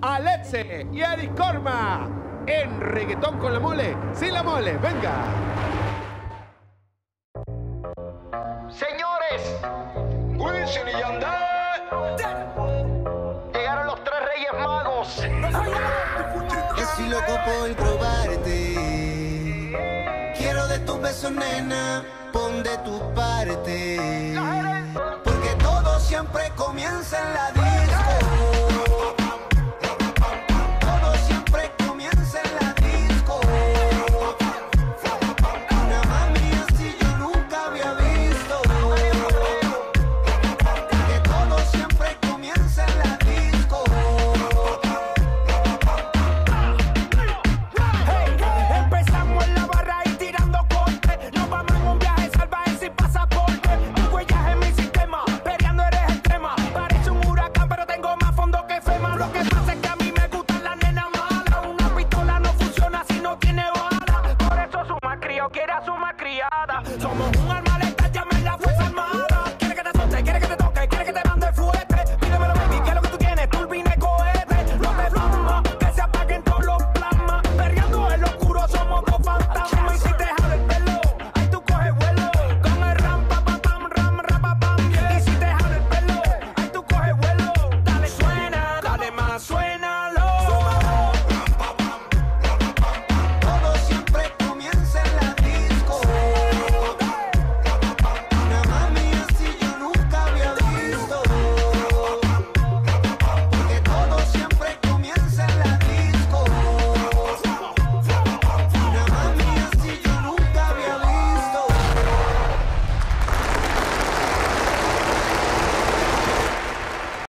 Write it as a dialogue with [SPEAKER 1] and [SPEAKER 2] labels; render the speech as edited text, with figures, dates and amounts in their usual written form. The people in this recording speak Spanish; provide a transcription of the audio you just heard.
[SPEAKER 1] Alexe y Eric Corma. En reggaetón con la mole, sin la mole, venga.
[SPEAKER 2] Señores, Wisin y Yandel, llegaron los tres Reyes Magos.
[SPEAKER 3] Estoy loco por probarte. Quiero de tus besos, nena, pon de tu parte. Porque todo siempre comienza en la disco.